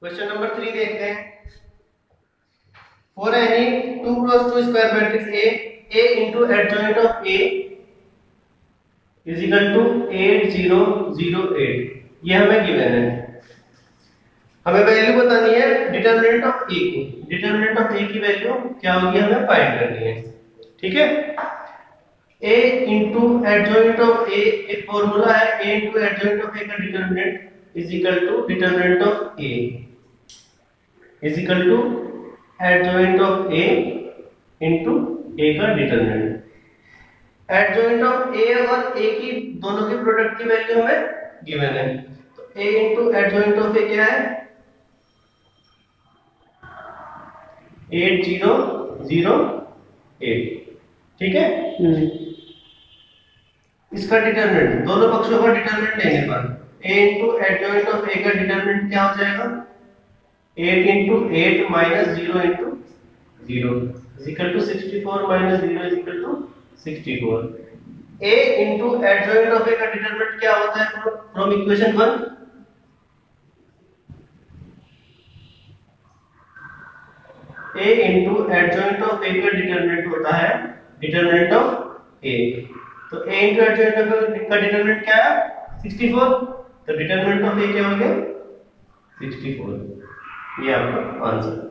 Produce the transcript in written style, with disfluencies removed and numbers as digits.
Question number 3 देखते हैं। For any 2 cross 2 square matrix A into adjoint of A is equal to 8 0 0 8। ये हमें given है। हमें वैल्यू बतानी है डिटरमिनेंट ऑफ A की। डिटरमिनेंट ऑफ A की वैल्यू क्या होगी हमें फाइंड करनी है। ठीक है। A into adjoint of A एक फॉर्मूला है। A into adjoint of A का determinant is equal to determinant of A is equal to adjoint of A into A का डिटरमिनेंट। एडजॉइंट ऑफ A और A की दोनों की product की value हमें गिवन है। तो A into adjoint of A क्या है 8 0 0 8। ठीक है। इसका डिटरमिनेंट दोनों पक्षों का डिटरमिनेंट लेने पर A into adjoint of A का डिटरमिनेंट क्या हो जाएगा 8 into 8 minus 0 into 0 is equal to 64 minus 0 is equal to 64। A into adjoint of A का डिटरमिनेंट क्या होता है from equation 1 A into adjoint of A का डिटरमिनेंट होता है डिटरमिनेंट ऑफ A। तो A into adjoint of A का determinant क्या है 64। तो डिटरमिनेंट ऑफ A क्या हो गया 64। ये आपका आंसर।